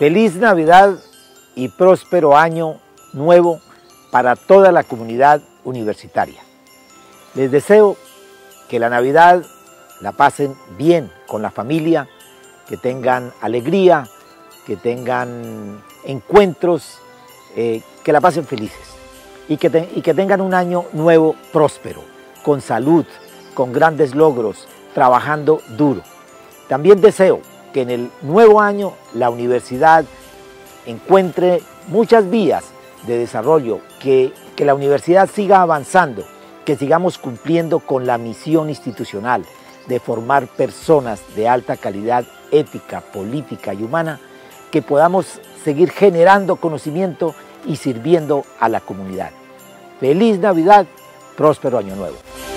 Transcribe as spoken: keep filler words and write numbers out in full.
Feliz Navidad y próspero año nuevo para toda la comunidad universitaria. Les deseo que la Navidad la pasen bien con la familia, que tengan alegría, que tengan encuentros, eh, que la pasen felices y que, te, y que tengan un año nuevo próspero, con salud, con grandes logros, trabajando duro. También deseo que en el nuevo año la universidad encuentre muchas vías de desarrollo, que, que la universidad siga avanzando, que sigamos cumpliendo con la misión institucional de formar personas de alta calidad ética, política y humana, que podamos seguir generando conocimiento y sirviendo a la comunidad. Feliz Navidad, próspero año nuevo.